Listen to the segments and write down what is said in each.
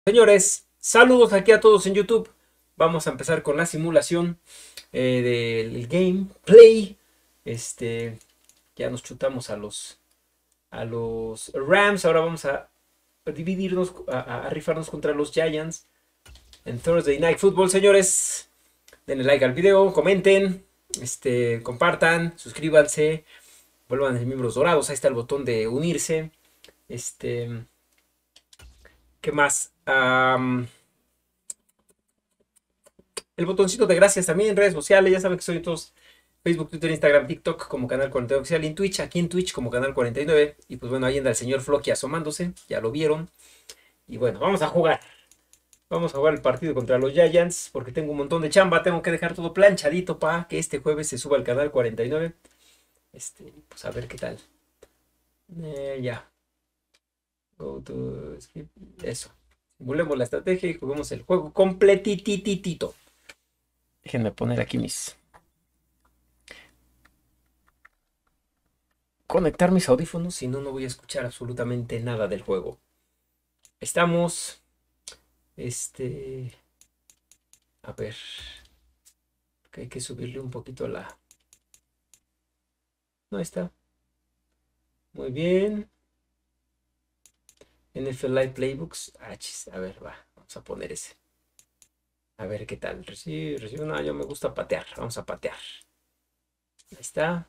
Señores, saludos aquí a todos en YouTube. Vamos a empezar con la simulación del gameplay. Ya nos chutamos a los Rams. Ahora vamos a dividirnos, a rifarnos contra los Giants en Thursday Night Football. Señores, denle like al video, comenten, compartan, suscríbanse, vuelvan a ser miembros dorados. Ahí está el botón de unirse. ¿Qué más? El botoncito de gracias también en redes sociales. Ya saben que soy en todos: Facebook, Twitter, Instagram, TikTok como Canal 49 Oficial, y en Twitch, aquí en Twitch como Canal 49. Y pues bueno, ahí anda el señor Floki asomándose, ya lo vieron. Y bueno, vamos a jugar. Vamos a jugar el partido contra los Giants, porque tengo un montón de chamba. Tengo que dejar todo planchadito para que este jueves se suba al Canal 49. Pues a ver qué tal. Ya. Go to skip. Eso. Simulemos la estrategia y juguemos el juego completititito. Déjenme poner aquí conectar mis audífonos, si no, no voy a escuchar absolutamente nada del juego. Estamos. A ver. Que hay que subirle un poquito la. No está. Muy bien. NFL Live Playbooks. A ver, va. Vamos a poner ese. A ver qué tal. Recibe una. Yo me gusta patear. Vamos a patear. Ahí está.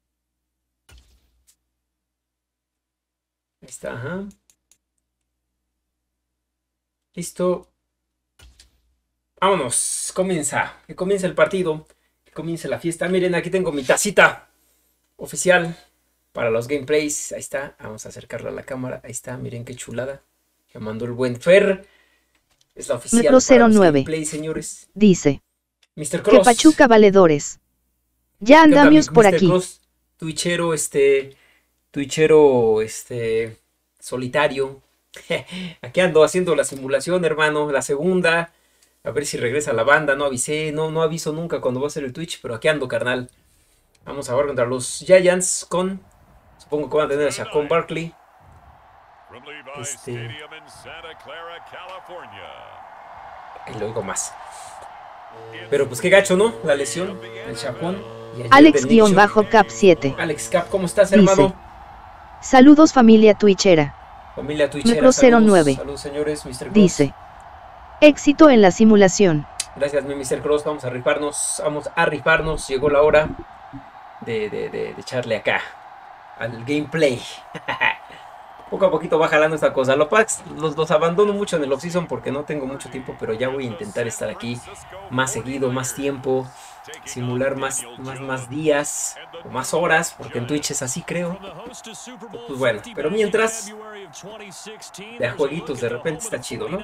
Ahí está, ajá. Listo. Vámonos. Comienza. Que comience el partido. Que comience la fiesta. Miren, aquí tengo mi tacita oficial para los gameplays. Ahí está. Vamos a acercarla a la cámara. Ahí está. Miren qué chulada. Que mandó el buen Fer. Es la oficial para los gameplays, señores. Dice. Mr. Cross. Que Pachuca valedores. Ya andamos por aquí. Cross, Twitchero, Twitchero, solitario. Aquí ando haciendo la simulación, hermano. La segunda. A ver si regresa la banda. No avisé. No aviso nunca cuando va a ser el Twitch. Pero aquí ando, carnal. Vamos a jugar contra los Giants con. Supongo que van a tener a Saquon Barkley. Ahí lo digo más. Pero pues qué gacho, ¿no? La lesión. El Saquon. Alex-Cap7. Alex Cap, ¿cómo estás, hermano? Dice. Saludos familia twitchera. Familia twitchera, Micro09. Saludos, señores, Mr. Cross. Dice. Éxito en la simulación. Gracias, mi Mr. Cross. Vamos a rifarnos. Llegó la hora de echarle acá al gameplay. Poco a poquito va jalando esta cosa. Los abandono mucho en el off-season porque no tengo mucho tiempo, pero ya voy a intentar estar aquí más seguido, más tiempo, simular más días o más horas, porque en Twitch es así, creo. Pues bueno, pero mientras, de jueguitos de repente está chido, ¿no?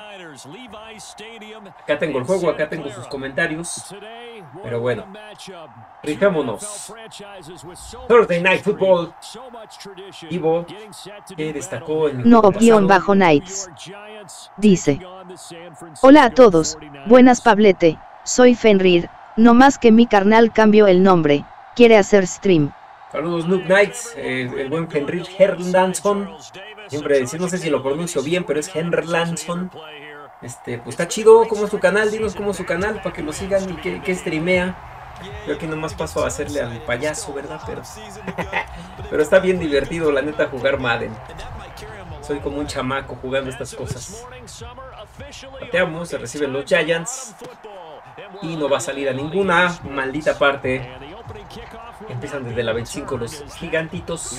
Acá tengo el juego, acá tengo sus comentarios. Pero bueno, rifémonos. Thursday Night Football. Ivo, que destacó en No-Nights. Dice. Hola a todos, buenas Pablete, soy Fenrir, no más que mi carnal cambió el nombre, quiere hacer stream. Saludos Noob Knights, el buen Fenrir Herlandsson. Siempre decir, no sé si lo pronuncio bien, pero es Herlandsson. Pues está chido. ¿Cómo es su canal? Dinos cómo es su canal para que lo sigan y que streamea. Yo aquí nomás paso a hacerle al payaso, ¿verdad? Pero está bien divertido, la neta, jugar Madden. Soy como un chamaco jugando estas cosas. Pateamos, se reciben los Giants. Y no va a salir a ninguna maldita parte. Empiezan desde la 25 los gigantitos.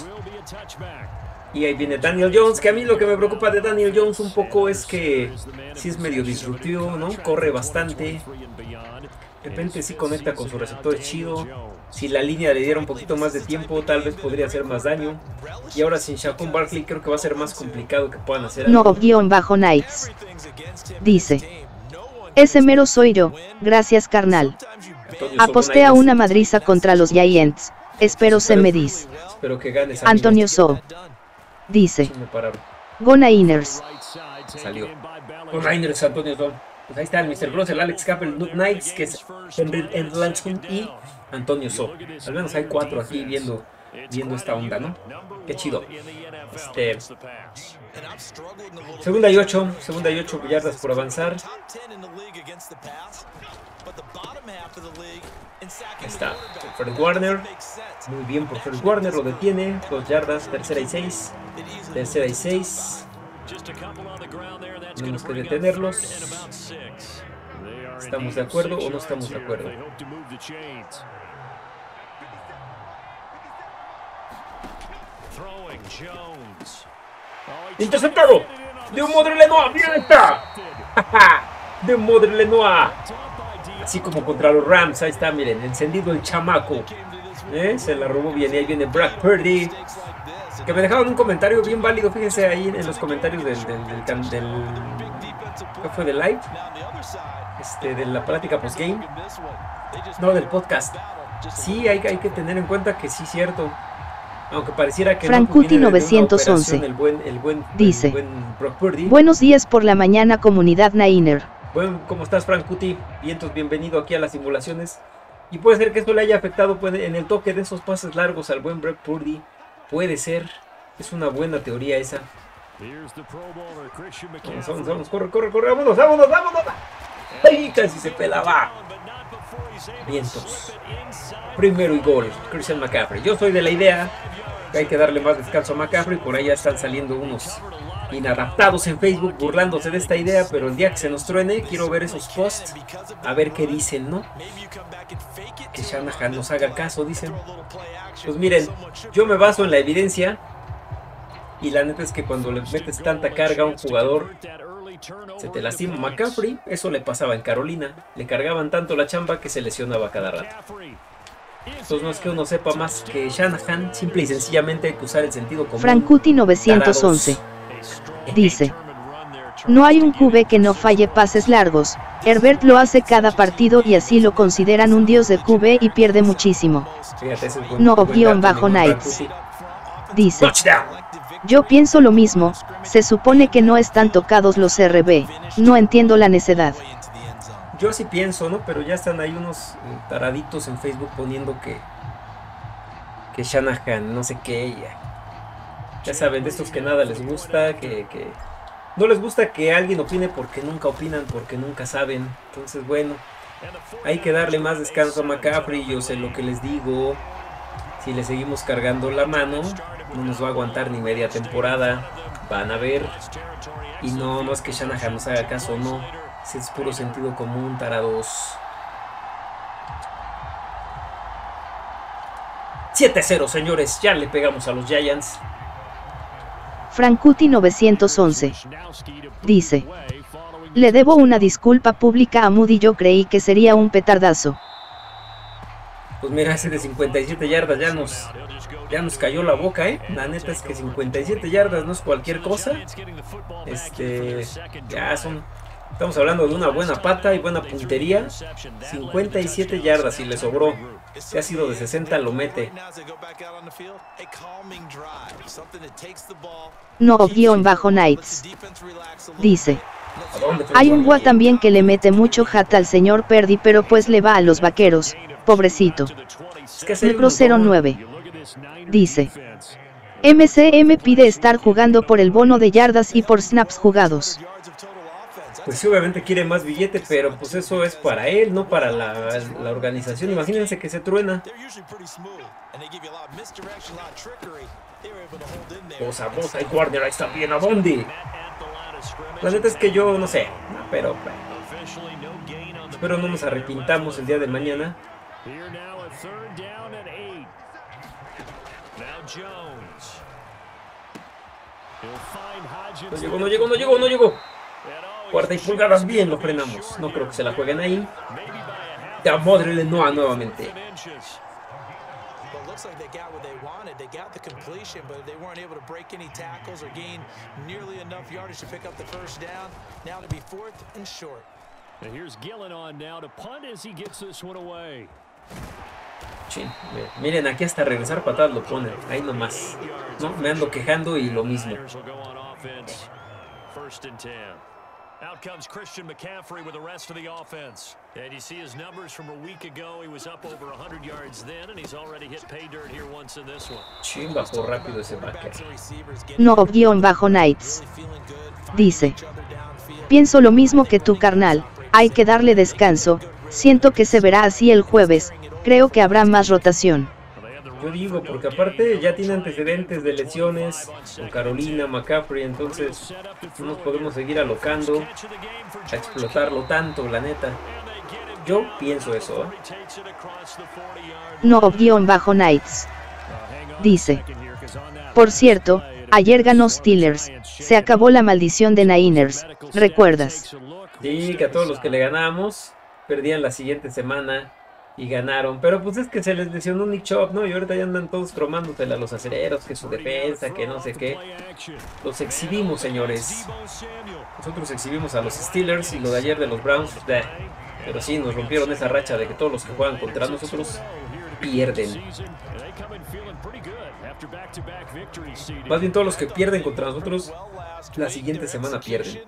Y ahí viene Daniel Jones, que a mí lo que me preocupa de Daniel Jones un poco es que sí es medio disruptivo, ¿no? Corre bastante. De repente sí conecta con su receptor chido. Si la línea le diera un poquito más de tiempo, tal vez podría hacer más daño. Y ahora sin Saquon Barkley creo que va a ser más complicado que puedan hacer algo. No-Nights. Dice. Ese mero soy yo, gracias carnal. Aposté a una madriza contra los Giants. Espero se me dis. Espero que ganes. Antonio So. Dice. Go Niners. Salió. Go Niners, Antonio So. Pues ahí está el Mr. Cross, el Alex Cap, el Noob Knights, que es Henry Lanson y Antonio So. Al menos hay 4 aquí viendo viendo esta onda, ¿no? Qué chido. Segunda y 8 yardas por avanzar. Ahí está Fred Warner. Muy bien por Fred Warner, lo detiene. 2 yardas, tercera y 6. Tercera y 6. Tenemos que detenerlos. ¿Estamos de acuerdo o no estamos de acuerdo? ¡Interceptado! ¡De un Modre Lenoir! ¡Mira esta! ¡De un Modre Lenoir! Así como contra los Rams. Ahí está, miren, encendido el chamaco. Se la robó bien. Y ahí viene Brock Purdy. Que me dejaron un comentario bien válido. Fíjense ahí en los comentarios del ¿qué fue? ¿Del live? De la plática postgame. No, del podcast. Sí, hay que tener en cuenta que sí es cierto. Aunque pareciera que Frankuti 911 el buen dice: Brock Purdy. Buenos días por la mañana, comunidad Niner. Bueno, ¿cómo estás, Frankuti? Vientos, bienvenido aquí a las simulaciones. Y puede ser que esto le haya afectado en el toque de esos pases largos al buen Brock Purdy. Puede ser. Es una buena teoría esa. Vamos, corre, vámonos. ¡Ay, casi se pelaba! Vientos. Primero y gol, Christian McCaffrey. Yo soy de la idea que hay que darle más descanso a McCaffrey. Por ahí ya están saliendo unos inadaptados en Facebook burlándose de esta idea, pero el día que se nos truene, quiero ver esos posts, a ver qué dicen, ¿no? Que Shanahan nos haga caso, dicen. Pues miren, yo me baso en la evidencia, y la neta es que cuando le metes tanta carga a un jugador, se te lastima. McCaffrey, eso le pasaba en Carolina, le cargaban tanto la chamba que se lesionaba cada rato. Entonces no es que uno sepa más que Shanahan, simple y sencillamente hay que usar el sentido común. Frankuti 911 dice: no hay un QB que no falle pases largos. Herbert lo hace cada partido y así lo consideran un dios de QB y pierde muchísimo. Fíjate, No_Nights dice: yo pienso lo mismo, se supone que no están tocados los RB, no entiendo la necedad. Yo sí pienso, ¿no? Pero ya están ahí unos taraditos en Facebook poniendo que Shanahan, no sé qué, ya saben, de estos que nada les gusta, que no les gusta que alguien opine porque nunca opinan, porque nunca saben. Entonces, bueno, hay que darle más descanso a McCaffrey. Yo sé lo que les digo. Si le seguimos cargando la mano, no nos va a aguantar ni media temporada. Van a ver. Y no es que Shanahan nos haga caso, no. Si es puro sentido común, tarados. 7-0, señores. Ya le pegamos a los Giants. Frankuti 911 dice: le debo una disculpa pública a Moody, yo creí que sería un petardazo. Pues mira, ese de 57 yardas ya nos cayó la boca, La neta es que 57 yardas no es cualquier cosa. Estamos hablando de una buena pata y buena puntería. 57 yardas y le sobró. Si ha sido de 60 lo mete. No_Nights dice: hay un gua también que le mete mucho hat al señor Purdy, pero pues le va a los vaqueros, pobrecito. Micro 09 dice: MCM pide estar jugando por el bono de yardas y por snaps jugados. Pues sí, obviamente quiere más billete, pero pues eso es para él, no para la organización. Imagínense que se truena. Bosa y Warner, ahí está bien, ¿a dónde? La neta es que yo no sé, pero espero no nos arrepintamos el día de mañana. No llegó. Cuarta y pulgadas, bien, lo frenamos. No creo que se la jueguen ahí. Ya, Modre Lenoir nuevamente. Chin, miren, aquí hasta regresar patadas lo ponen. Ahí nomás. No, me ando quejando y lo mismo. Out comes Christian McCaffrey with the rest of the offense. And you see his numbers from a week ago. He was up over 100 yards then, and he's already hit pay dirt here once in this one. Chimba por rápido ese backer. No_Nights dice: pienso lo mismo que tú, carnal. Hay que darle descanso. Siento que se verá así el jueves. Creo que habrá más rotación. Yo digo, porque aparte ya tiene antecedentes de lesiones con Carolina, McCaffrey, entonces no nos podemos seguir alocando a explotarlo tanto, la neta. Yo pienso eso, ¿eh? No_Nights dice: por cierto, ayer ganó Steelers. Se acabó la maldición de Niners. ¿Recuerdas? Sí, que a todos los que le ganamos perdían la siguiente semana y ganaron, pero pues es que se les lesionó Nick Chubb, ¿no? Y ahorita ya andan todos cromándosela a los acereros, que su defensa, que no sé qué. Los exhibimos, señores. Nosotros exhibimos a los Steelers y lo de ayer de los Browns, pero sí, nos rompieron esa racha de que todos los que juegan contra nosotros pierden. Más bien todos los que pierden contra nosotros, la siguiente semana pierden.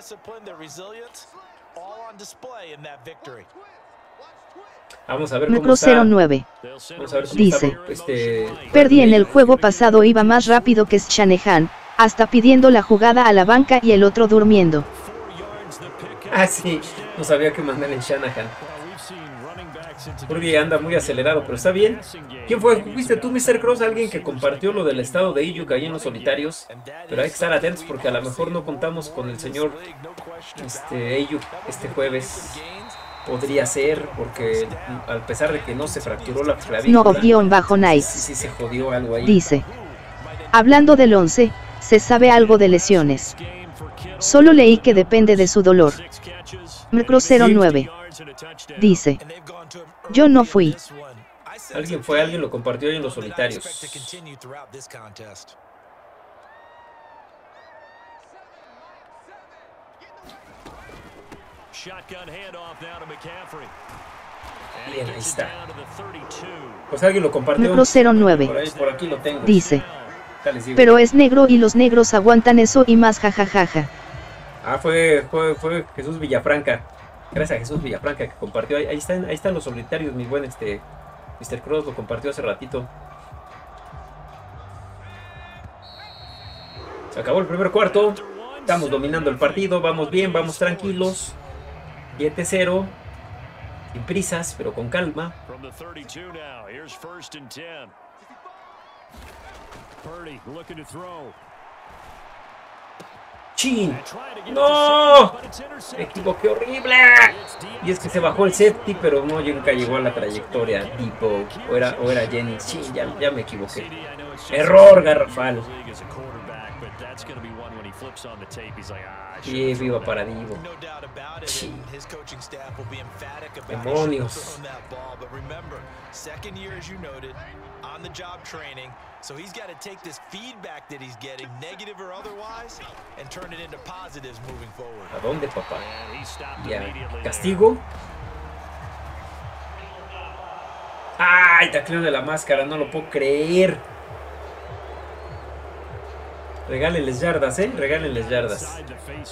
Vamos a ver cómo está. 09 dice: está, perdí en el juego pasado, iba más rápido que Shanahan, hasta pidiendo la jugada a la banca y el otro durmiendo. Ah, sí, no sabía que mandar en Shanahan. Porque anda muy acelerado, pero está bien. ¿Quién fue? ¿Fuiste tú, Mr. Cross? Alguien que compartió lo del estado de Iyuk ahí en los solitarios. Pero hay que estar atentos porque a lo mejor no contamos con el señor Iyuk este jueves. Podría ser, porque a pesar de que no se fracturó la clavícula, No_Nights sí se jodió algo ahí. dice: hablando del 11, ¿se sabe algo de lesiones? Solo leí que depende de su dolor. Micro09 dice: yo no fui. Alguien lo compartió ahí en los solitarios. Bien, ahí está. Pues alguien lo compartió. Micro09 por aquí lo tengo. dice: pero es negro y los negros aguantan eso y más, jajajaja. Ah, fue Jesús Villafranca. Gracias a Jesús Villafranca que compartió. Ahí están los solitarios, mi buen Mr. Cross lo compartió hace ratito. Se acabó el primer cuarto. Estamos dominando el partido. Vamos bien, vamos tranquilos. 7-0. Sin prisas, pero con calma. ¡Chin! ¡No! Me equivoqué horrible. Y es que se bajó el safety, pero no nunca llegó a la trayectoria. Depot. O era Jennings. ¡Chin! Ya me equivoqué. Error garrafal. Y viva para Divo. Sí. Demonios. So he's got to take this feedback that he's getting, negative or otherwise, and turn it into positives moving forward. ¿A dónde, papá? Ya. ¿Castigo? ¡Ay! Tacleo de la máscara, no lo puedo creer. Regálenles yardas, regálenles yardas.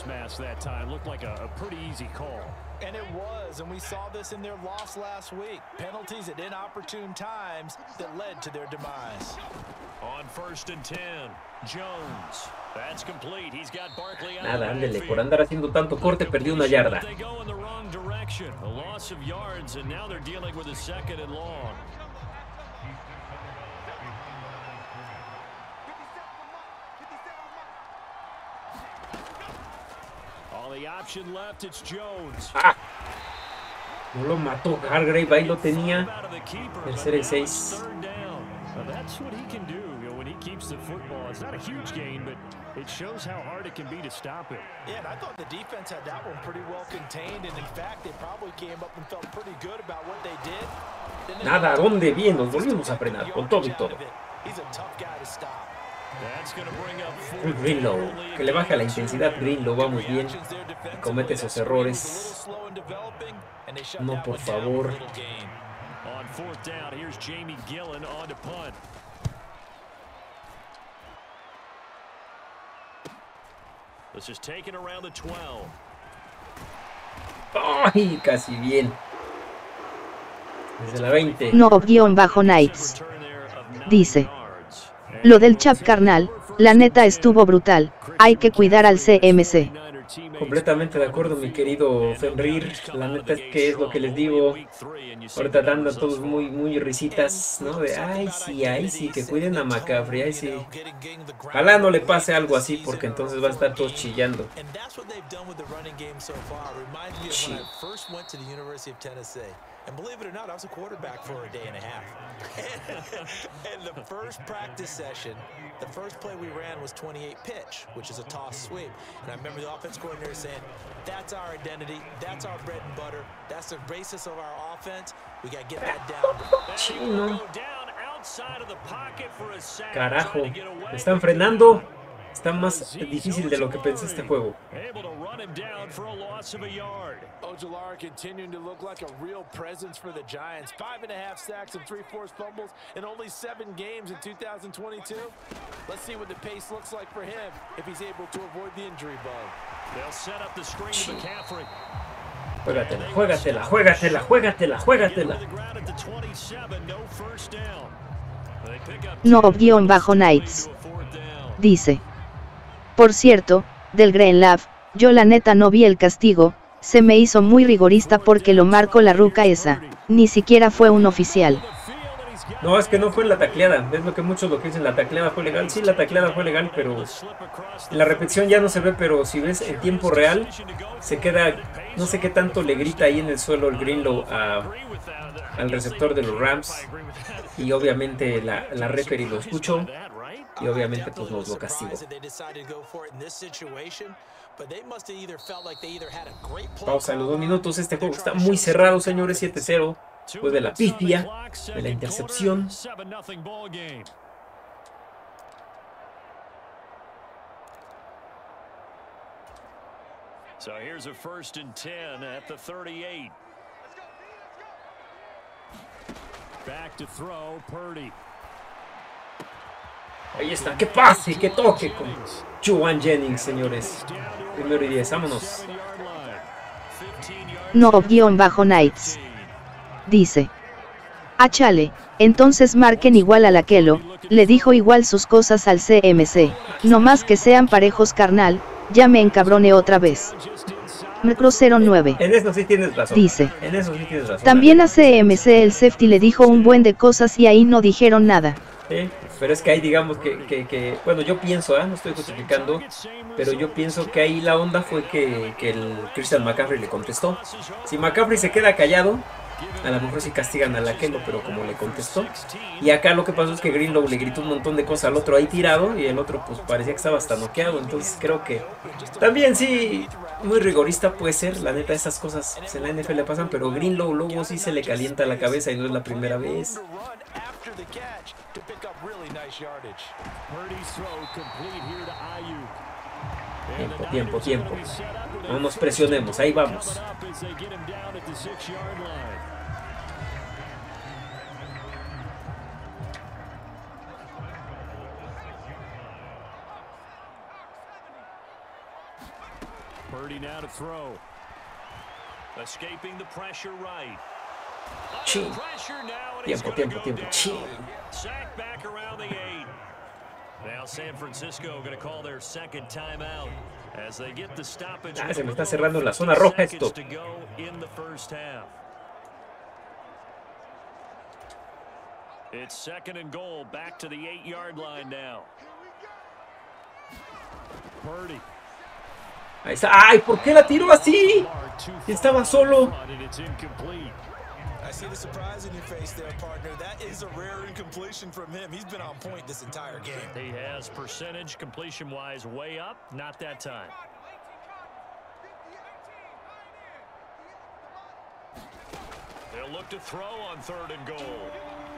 And it was, and we saw this in their loss last week. Penalties at inopportune times that led to their demise. On 1st and 10, Jones. That's complete. He's got Barkley out. Nada, ándele, por andar haciendo tanto corte perdió una yarda. They go in the wrong direction. A loss of yards, and now they're dealing with a 2nd and long. The option left, it's Jones. ¡Ah! No lo mató Hargrave, ahí lo tenía. Tercera y 6. That's what he can do when he keeps the football. It's not a huge gain, but it shows how hard it can be to stop it. Yeah, and I thought the defense had that one pretty well contained, and in fact, they probably came up and felt pretty good about what they did. Nada, ¿dónde? Bien, nos volvimos a frenar con todo y todo. He's a tough guy to stop. Greenlow, que le baja la intensidad. Greenlow, vamos bien. Y comete esos errores. No, por favor. ¡Ay! Casi bien. Desde la 20. No_Nights. Dice. Lo del Chap carnal, la neta estuvo brutal. Hay que cuidar al CMC. Completamente de acuerdo, mi querido Fenrir. La neta es que es lo que les digo. Ahorita dando todos muy risitas, ¿no? De ay sí, que cuiden a McCaffrey, ay sí. Ojalá no le pase algo así, porque entonces va a estar todos chillando. And believe it or not, I was a quarterback for a day and a half. And the first practice session, the first play we ran was 28 pitch, which is a toss sweep. And I remember the offense coordinator saying, that's our identity, that's our bread and butter, that's the basis of our offense. We got to get that down. Chino. Carajo, me están frenando. Está más difícil de lo que pensé este juego. Ojulari continuing to look like a real presence for the Giants. 5.5 sacks and 3 forced fumbles in only 7 games in 2022. Let's see what the pace looks like for him if he's able to avoid the injury bug. They'll set up the screen to McCaffrey. Juégatela. No_Nights. Dice. Por cierto, del Green Lab, yo la neta no vi el castigo, se me hizo muy rigorista porque lo marcó la ruca esa, ni siquiera fue un oficial. No, es que no fue en la tacleada, es lo que muchos lo que dicen, la tacleada fue legal, sí, la tacleada fue legal, pero en la repetición ya no se ve, pero si ves en tiempo real, se queda, no sé qué tanto le grita ahí en el suelo el Greenlaw al receptor de los Rams, y obviamente la referee lo escuchó, y obviamente pues nos lo castigó. Pausa en los 2 minutos, este juego está muy cerrado, señores, 7-0. Después de la pifia, de la intercepción. So here's a 1st and 10 at the 38. Back to throw, Purdy. Ahí está, que pase, que toque con Juwan Jennings, señores. 1 y 10, vámonos. No_Nights. Dice. Achale, entonces marquen igual al Aquelo, le dijo igual sus cosas al CMC, no más que sean parejos carnal, ya me encabroné otra vez. Micro09. En eso sí tienes razón. Dice. En eso sí tienes razón. También a CMC el safety le dijo un buen de cosas y ahí no dijeron nada. Sí, pero es que ahí digamos que bueno, yo pienso, no estoy justificando, pero yo pienso que ahí la onda fue que el Christian McCaffrey le contestó. Si McCaffrey se queda callado, a lo mejor sí castigan a Aquelo, pero como le contestó. Y acá lo que pasó es que Greenlaw le gritó un montón de cosas al otro ahí tirado, y el otro pues parecía que estaba hasta noqueado. Entonces creo que también sí, muy rigorista puede ser. La neta, esas cosas pues, en la NFL pasan, pero Greenlaw luego sí se le calienta la cabeza y no es la primera vez. Tiempo. No nos presionemos, ahí vamos. Purdy now to throw. Escaping the pressure right. Chin. Tiempo. Chin. Sack back around the 8. Now San Francisco going to call their 2nd timeout as they get the stoppage. Se me está cerrando la zona roja esto. It's 2nd and goal, back to the 8-yard line now. Purdy. Ahí está. ¡Ay! ¿Por qué la tiró así? Estaba solo. I see the surprise in your face there, partner. That is a rare incompletion from him. He's been on point this entire game. He has percentage completion-wise way up. Not that time. They'll look to throw on 3rd and goal.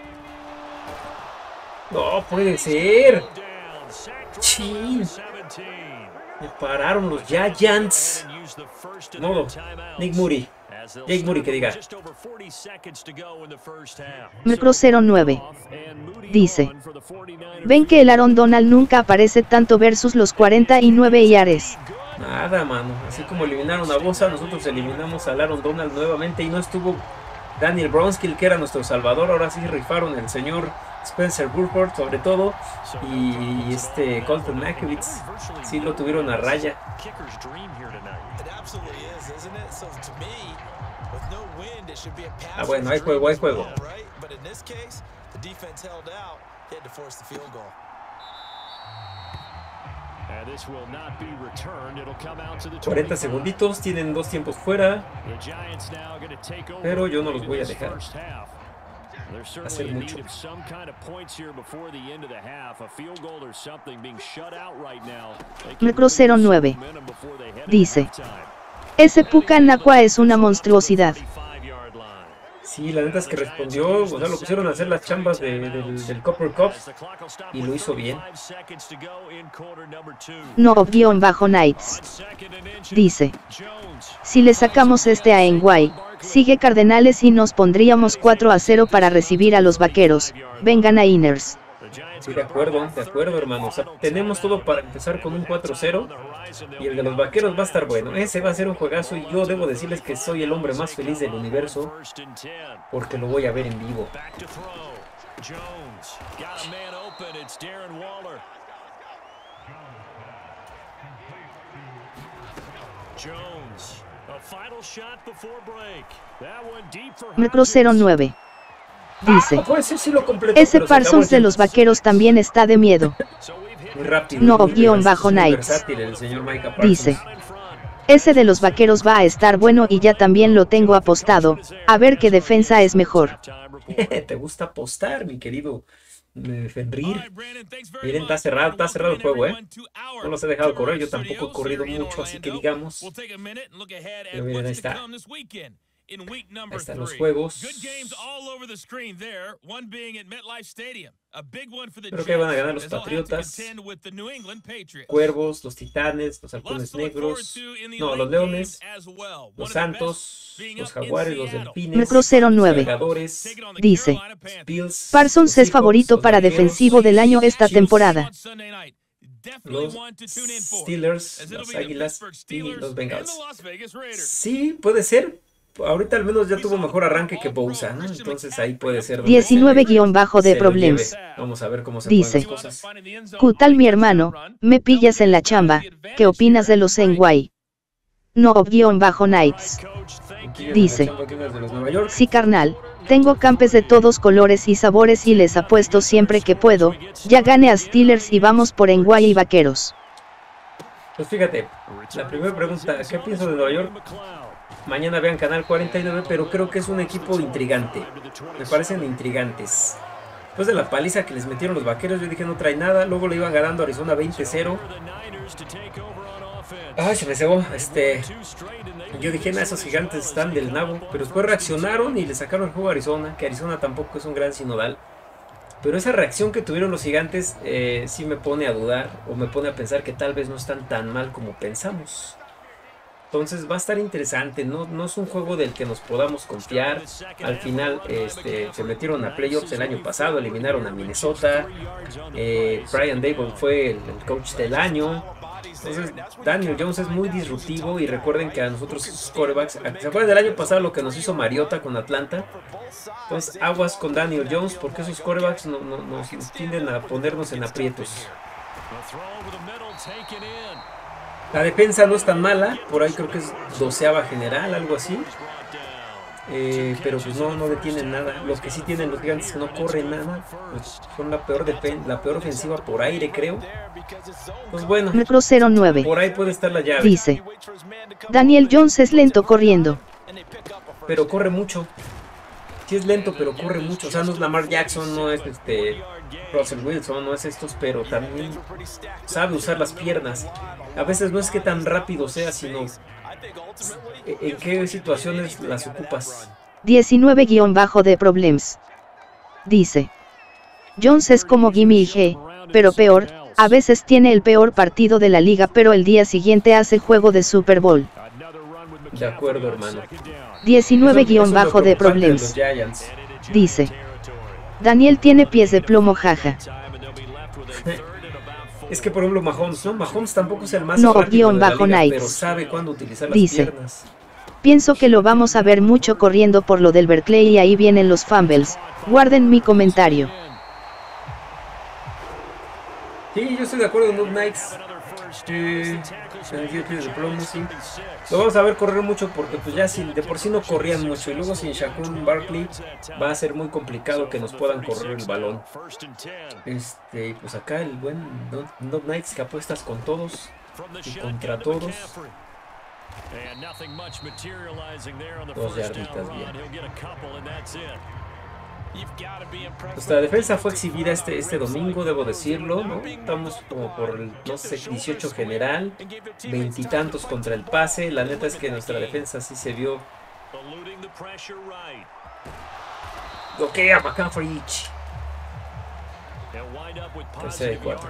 No puede ser. Chin. Me pararon los Giants. No, Nick Moody. Jake Moody que diga. Micro09. Dice. Ven que el Aaron Donald nunca aparece tanto versus los 49 yards. Nada, mano. Así como eliminaron a Bosa, nosotros eliminamos a Aaron Donald nuevamente. Y no estuvo Daniel Brunskill, que era nuestro salvador. Ahora sí rifaron el señor Spencer Burford, sobre todo. Y Colton McKivitz, sí lo tuvieron a raya. Ah, bueno, hay juego, hay juego. 40 segunditos, tienen 2 tiempos fuera, pero yo no los voy a dejar hacer mucho. Micro 09 dice: ese Puka Nacua es una monstruosidad. Sí, la neta es que respondió, o sea, lo pusieron a hacer las chambas del Copper Cup y lo hizo bien. No-Nights dice: si le sacamos a NY, sigue Cardenales y nos pondríamos 4-0 para recibir a los Vaqueros. Vengan a Inners. Sí, de acuerdo, hermano. O sea, tenemos todo para empezar con un 4-0 y el de los Vaqueros va a estar bueno. Ese va a ser un juegazo y yo debo decirles que soy el hombre más feliz del universo porque lo voy a ver en vivo. Micro 09 dice: ese Parsons de los Vaqueros también está de miedo. Muy rápido. No-Nights dice: ese de los Vaqueros va a estar bueno y ya también lo tengo apostado. A ver qué defensa es mejor. ¿Te gusta apostar, mi querido Fenrir? Miren, está cerrado el juego, No los he dejado correr, yo tampoco he corrido mucho, así que digamos. Pero miren, ahí está. Ahí están los juegos. Creo que van a ganar los Patriotas, Cuervos, los Titanes, los Halcones Negros, no, los Leones, los Santos, los Jaguares, los Delfines, Micro 09 Cargadores, dice: Bills, Parsons es favorito para defensivo del año esta temporada. Los Steelers, las Águilas y los Bengals. Sí, puede ser. Ahorita al menos ya tuvo mejor arranque que Bosa, ¿no? Entonces ahí puede ser. 19-de-problems. Vamos a ver cómo se dice: ponen las cosas. ¿Qué tal, mi hermano? Me pillas en la chamba. ¿Qué opinas de los NY? No-Nights dice: sí, carnal. Tengo campes de todos colores y sabores y les apuesto siempre que puedo. Ya gané a Steelers y vamos por NY y Vaqueros. Pues fíjate, la primera pregunta: ¿qué pienso de Nueva York? Mañana vean Canal 49, pero creo que es un equipo intrigante. Me parecen intrigantes. Después de la paliza que les metieron los Vaqueros, yo dije no trae nada. Luego le iban ganando a Arizona 20-0. Ay, se me cebó. Yo dije, esos gigantes están del nabo. Pero después reaccionaron y le sacaron el juego a Arizona. Que Arizona tampoco es un gran sinodal. Pero esa reacción que tuvieron los gigantes sí me pone a dudar. O me pone a pensar que tal vez no están tan mal como pensamos. Entonces va a estar interesante, no es un juego del que nos podamos confiar. Al final se metieron a playoffs el año pasado, eliminaron a Minnesota. Brian Daboll fue el coach del año. Entonces Daniel Jones es muy disruptivo y recuerden que a nosotros sus quarterbacks, ¿se acuerdan del año pasado lo que nos hizo Mariota con Atlanta? Entonces aguas con Daniel Jones porque esos quarterbacks nos tienden a ponernos en aprietos. La defensa no es tan mala, por ahí creo que es 12ª general, algo así. Pero pues no detienen nada. Los que sí tienen los gigantes que no corren nada, pues son la peor ofensiva por aire, creo. Pues bueno, Micro 09 por ahí puede estar la llave. dice: Daniel Jones es lento corriendo. Pero corre mucho. Sí es lento, pero corre mucho. O sea, no es Lamar Jackson, no es Russell Wilson, no es estos, pero también sabe usar las piernas. A veces no es que tan rápido sea, sino en qué situaciones las ocupas. 19-de-problems dice: Jones es como Jimmy G, pero peor. A veces tiene el peor partido de la liga, pero el día siguiente hace juego de Super Bowl. De acuerdo, hermano. 19-de-problems dice: Daniel tiene pies de plomo, jaja. Es que por ejemplo Mahomes, ¿no? Mahomes tampoco es el más no, rápido de la liga, Nights. pero sabe cuándo utilizar las Dice, piernas. Pienso que lo vamos a ver mucho corriendo por lo del Berkeley y ahí vienen los fumbles. Guarden mi comentario. Sí, yo estoy de acuerdo con Noob Knights. Lo vamos a ver correr mucho porque pues ya si de por sí no corrían mucho y luego sin Saquon Barkley va a ser muy complicado que nos puedan correr el balón. Pues acá el buen Noob Knights que apuestas con todos y contra todos. 2 yarditas bien. Nuestra defensa fue exhibida este domingo, debo decirlo, ¿no? Estamos como por el, no sé, 18 general, 20 y tantos contra el pase. La neta es que nuestra defensa sí se vio. Bloquea McCaffrey. Tercera y 4.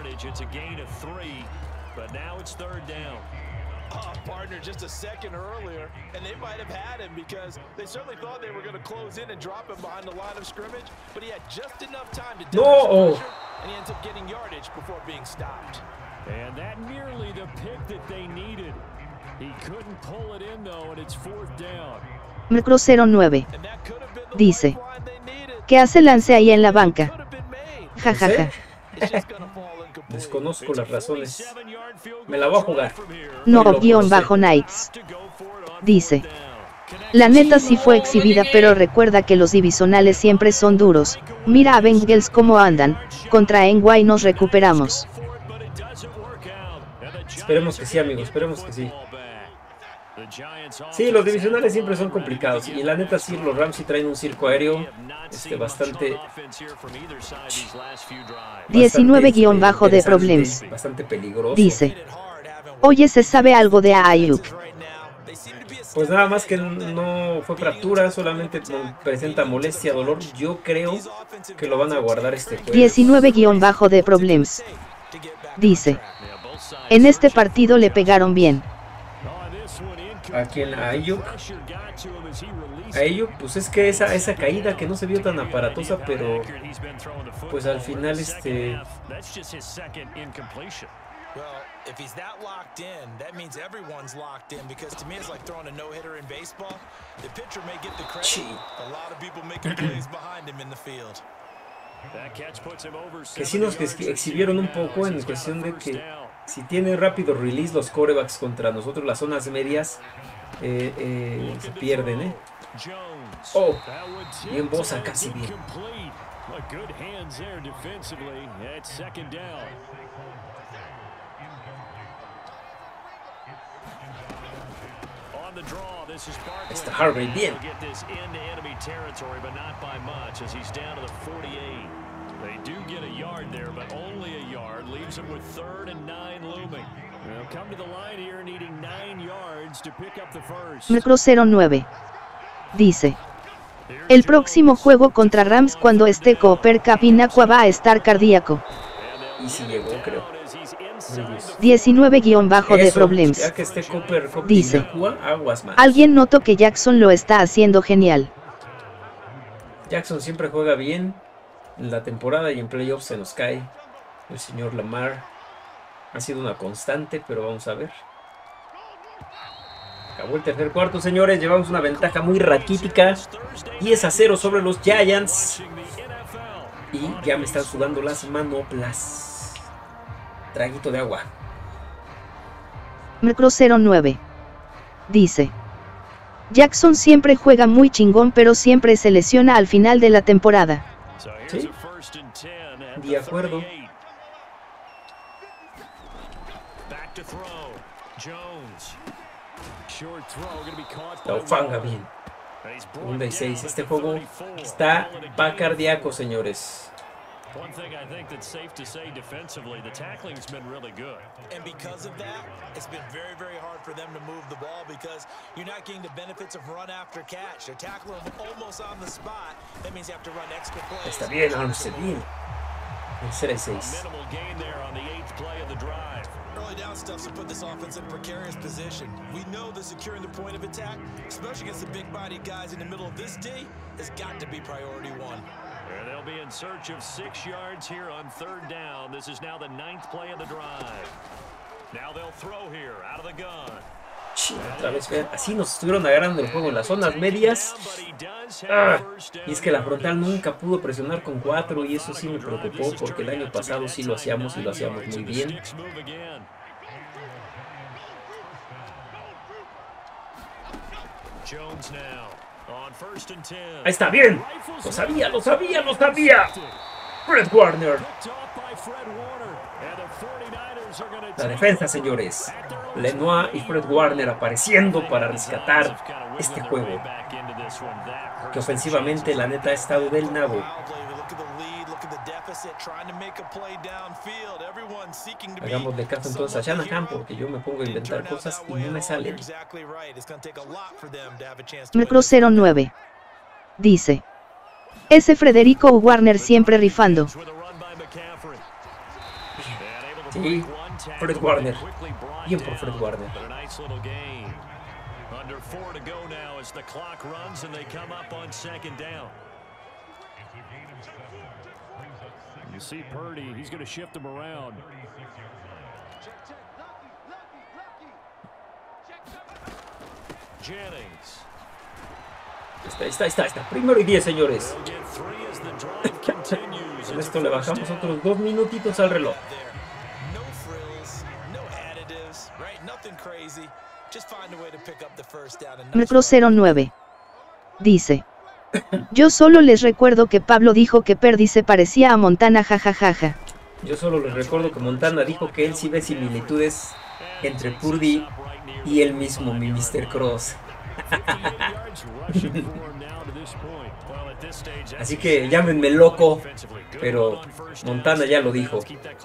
Partner just a second earlier, and they might have had him because they certainly thought they were going to close in and drop him behind the line of scrimmage, but he had just enough time to pressure, and he ends up getting yardage before being stopped. And that nearly the pick that they needed. He couldn't pull it in though, and it's 4th down. Micro 09 dice, ¿qué hace Lance ahí en la banca? Jajaja. Desconozco las razones. Me la voy a jugar. No-Nights dice, la neta sí fue exhibida, pero recuerda que los divisionales siempre son duros. Mira a Bengals cómo andan. Contra NY nos recuperamos. Esperemos que sí, amigos, esperemos que sí. Sí, los divisionales siempre son complicados. Y la neta sí, los Rams sí traen un circo aéreo bastante 19- de Problems bastante peligroso. dice, oye, ¿se sabe algo de Ayuk? Pues nada más que no fue fractura, solamente presenta molestia, dolor. Yo creo que lo van a guardar este juego. 19- de Problems dice, en este partido le pegaron bien. ¿A quién? ¿A Ayuk? A Ayuk, pues es que esa caída que no se vio tan aparatosa, pero pues al final Well, if he's that locked in, that means everyone's locked in, because to me it's like throwing a no-hitter in baseball. The pitcher may get the credit, a lot of people making plays behind him in the field. Que sí nos exhibieron un poco en cuestión de que si tienen rápido release los quarterbacks contra nosotros, las zonas medias se pierden, Oh, y en Bosa casi bien. Está Harvey bien. They do get a yard there, but only a yard. Leaves them with 3rd and 9 looming. They'll come to the line here needing 9 yards to pick up the first. Micro 09 dice, el próximo juego contra Rams cuando esté Cooper Cup Inacua va a estar cardíaco. Y si llegó, creo. 19- de Problems ya que esté Cooper Cup dice, Inacua, aguas más. Alguien notó que Jackson lo está haciendo genial. Jackson siempre juega bien. En la temporada y en playoffs se nos cae. El señor Lamar ha sido una constante, pero vamos a ver. Acabó el tercer cuarto, señores. Llevamos una ventaja muy raquítica. 10-0 sobre los Giants. Y ya me están sudando las manoplas. Traguito de agua. Micro 09 dice, Jackson siempre juega muy chingón, pero siempre se lesiona al final de la temporada. Sí, de acuerdo. La ofanga bien. 1 y 6. Este juego va cardíaco, señores. One thing I think that's safe to say defensively, the tackling's been really good. And because of that, it's been very, very hard for them to move the ball because you're not getting the benefits of run after catch. They're tackling almost on the spot. That means you have to run extra plays. Está bien, Armstead, bien. Tercera y 6. Minimal gain there on the 8th play of the drive. Early down stuffs to put this offense in a precarious position. We know that securing the point of attack, especially against the big-bodied guys in the middle of this D, has got to be priority 1. They'll be in search of 6 yards here on 3rd down. This is now the 9th play of the drive. Now they'll throw here out of the gun. Otra vez, vean, así nos estuvieron agarrando el juego en las zonas medias. Y es que la frontal nunca pudo presionar con 4 y eso sí me preocupó porque el año pasado sí lo hacíamos y lo hacíamos muy bien. Ahí está, bien. Lo sabía. Fred Warner. La defensa, señores. Lenoir y Fred Warner apareciendo para rescatar este juego. Que ofensivamente, la neta, ha estado del nabo. Hagámosle caso entonces a Shanahan porque yo me pongo a inventar cosas y no me salen. Micro 09 dice: ese Frederico Warner siempre rifando. Sí, Fred Warner. Bien por Fred Warner. You see Purdy, he's going to shift him around. Jennings. Está. Primero y 10, señores. Con esto le bajamos otros 2 minutitos al reloj. Metro 09 dice: yo solo les recuerdo que Pablo dijo que Purdy se parecía a Montana, jajajaja. Yo solo les recuerdo que Montana dijo que él sí ve similitudes entre Purdy y él mismo, mi Mr. Cross. Así que llámenme loco, pero Montana ya lo dijo.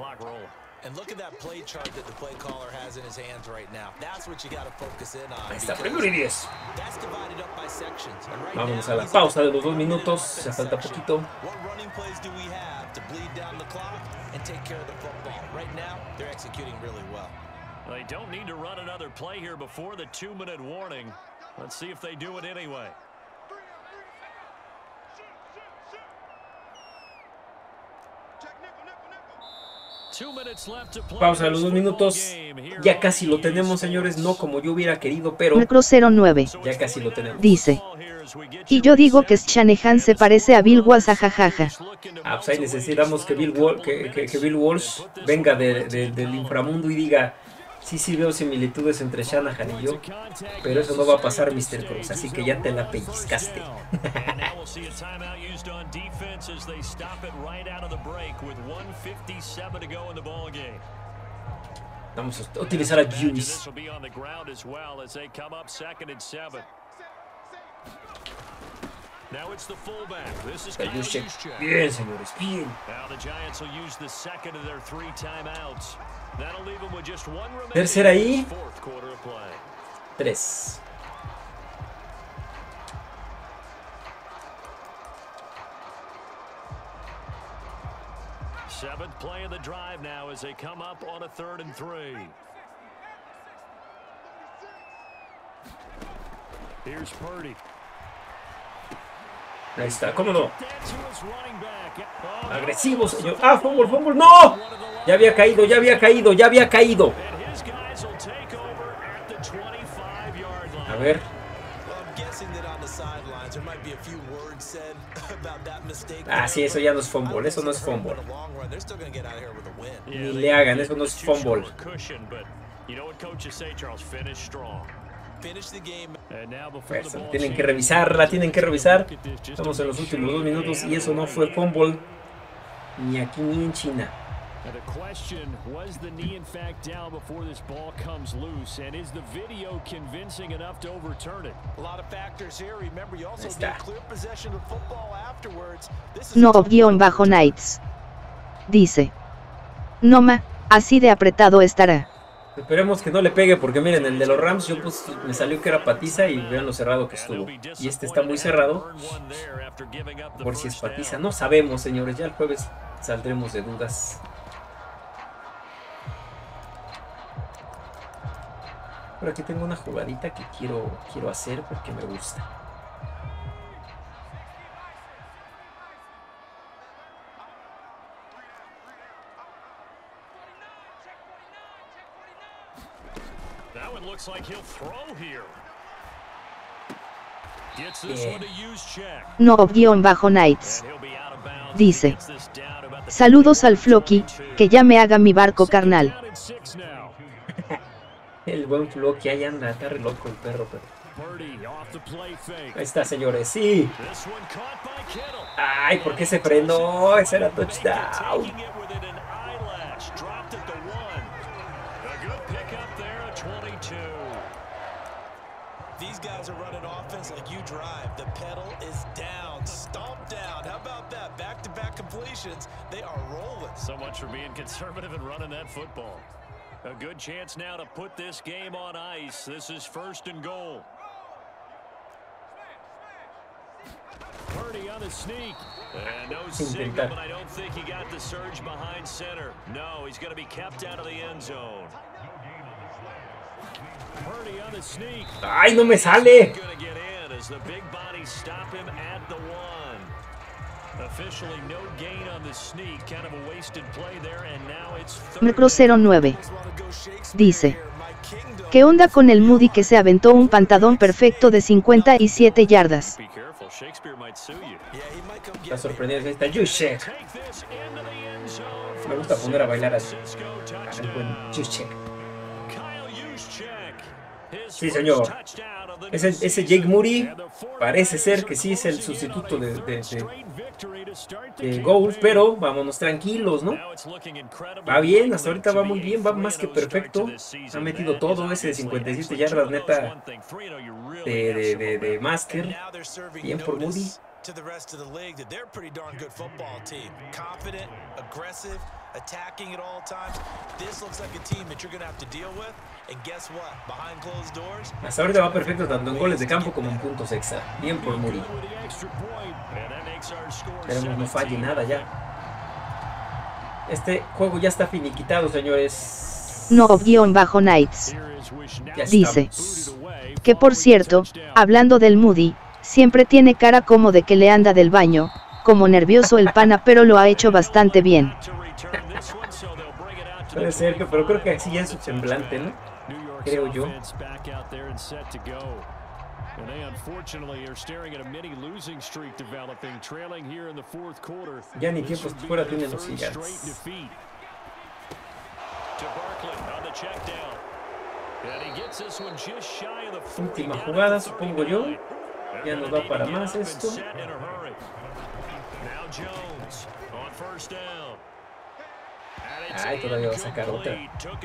Ahí está, primero y 10. Vámonos a la pausa de los 2 minutos. Se falta poquito. They don't need to run another play here before the 2-minute warning. Let's see if they do it anyway. Pausa de los 2 minutos. Ya casi lo tenemos, señores. No como yo hubiera querido, pero Micro 09 ya casi lo tenemos. dice: y yo digo que Shanahan se parece a Bill Walsh, jajaja. Ah, pues ahí necesitamos que Bill Walsh venga del inframundo y diga: sí veo similitudes entre Shanahan y yo, pero eso no va a pasar, Mr. Cruz, así que ya te la pellizcaste. Vamos a utilizar a Juice. Bien, señores, bien. Tercera ahí. 3. Seventh play of the drive now as they come up on a 3rd and 3. Here's Purdy. Ahí está, ¿cómo no? Agresivo, señor. ¡Ah, fumble! ¡No! Ya había caído. A ver. Ah, sí, eso ya no es fumble. Eso no es fumble. Ni le hagan, eso no es fumble. La tienen que revisar. Estamos en los últimos 2 minutos y eso no fue fumble ni aquí ni en China. Ahí está. No_Nights dice: Noma, así de apretado estará. Esperemos que no le pegue porque miren, el de los Rams yo pues me salió que era patiza y vean lo cerrado que estuvo. Y este está muy cerrado. Por si es patiza. No sabemos, señores. Ya el jueves saldremos de dudas. Pero aquí tengo una jugadita que quiero hacer porque me gusta. No-Nights dice: saludos al Floki, que ya me haga mi barco carnal. El buen Floki, ahí anda, está re loco el perro, pero... Ahí está, señores, sí. Ay, ¿por qué se frenó? Ese era touchdown. These guys are running offense like you drive. The pedal is down, stomp down. How about that? Back-to-back completions. They are rolling. So much for being conservative and running that football. A good chance now to put this game on ice. This is 1st and goal. Purdy on the sneak. And no signal, but I don't think he got the surge behind center. No, he's going to be kept out of the end zone. Purdy on the sneak. Ay, no me sale. Going to get in as the big bodies stop him at the 1. Officially no gain on the sneak. Kind of a wasted play there, and now it's Micro09 dice: ¿qué onda con el Moody que se aventó un pantadón perfecto de 57 yardas? Está sorprendido, está Juszczyk. Me gusta poner a bailar así. El buen Juszczyk. Sí, señor. Ese Jake Moody parece ser que sí es el sustituto de Gould, pero vámonos tranquilos, ¿no? Va bien, hasta ahorita va muy bien, va más que perfecto. Ha metido todo ese de 57 yardas, neta, de Master. Bien por Moody. To the rest of the league that they're a pretty darn good football team. Confident, aggressive, attacking at all times. This looks like a team that you're going to have to deal with. And guess what? Behind closed doors. Hasta ahorita va perfecto tanto en goles de campo como en puntos extra. Bien por Moody. Esperemos no falle nada ya. Este juego ya está finiquitado, señores. No-Nights dice que, por cierto, hablando del Moody, siempre tiene cara como de que le anda del baño, como nervioso el pana, pero lo ha hecho bastante bien. Puede ser, pero creo que así ya es su semblante, ¿no? Creo yo. Ya ni tiempos fuera tienen los Gigantes. Última jugada, supongo yo. Ya nos da para más esto. Ay, todavía va a sacar otra.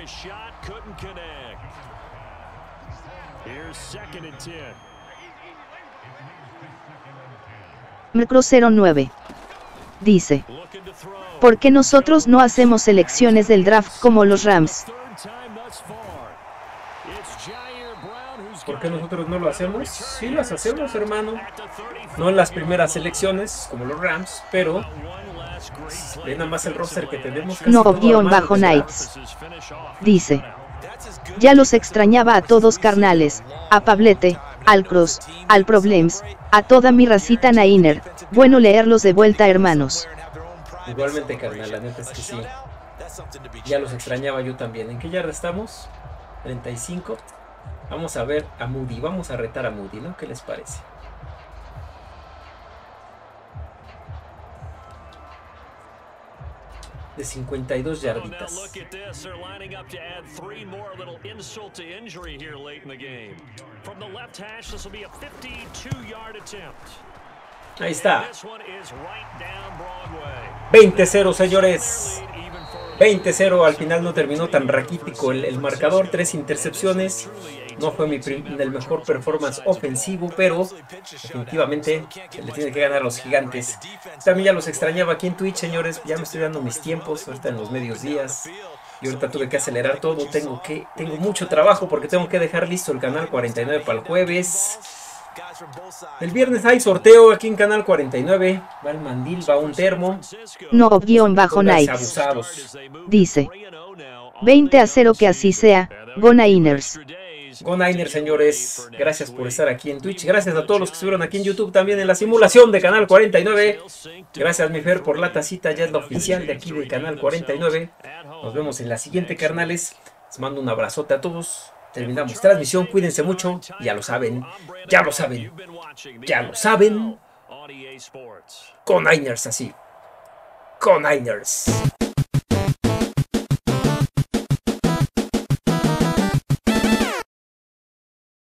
Micro09 dice: ¿por qué nosotros no hacemos selecciones del draft como los Rams? ¿Por qué nosotros no lo hacemos? Sí las hacemos, hermano. No en las primeras selecciones, como los Rams, pero ve nada más el roster que tenemos. No-Nights dice: ya los extrañaba a todos, carnales, a Pablete, al Cross, al Problems, a toda mi racita Nainer. Bueno leerlos de vuelta, hermanos. Igualmente, carnal, la neta es que sí. Ya los extrañaba yo también. ¿En qué yarda estamos? 35. Vamos a ver a Moody, vamos a retar a Moody, ¿no? ¿Qué les parece? De 52 yarditas. Ahí está. 20-0, señores. 20-0, al final no terminó tan raquítico el marcador, 3 intercepciones. No fue el mejor performance ofensivo, pero definitivamente se le tiene que ganar a los Gigantes. También ya los extrañaba aquí en Twitch, señores. Ya me estoy dando mis tiempos, ahorita en los medios días. Y ahorita tuve que acelerar todo. Tengo mucho trabajo porque tengo que dejar listo el canal 49 para el jueves. El viernes hay sorteo aquí en Canal 49. Va el mandil, va un termo. No-Nights dice: 20-0, que así sea. Go Niners. Go Niners, señores. Gracias por estar aquí en Twitch. Gracias a todos los que estuvieron aquí en YouTube también en la simulación de Canal 49. Gracias, mi Fer, por la tacita. Ya es la oficial de aquí de Canal 49. Nos vemos en la siguiente, carnales. Les mando un abrazote a todos. terminamos transmisión. Cuídense mucho. Ya lo saben. Ya lo saben. Ya lo saben. Con Niners así. Con Niners.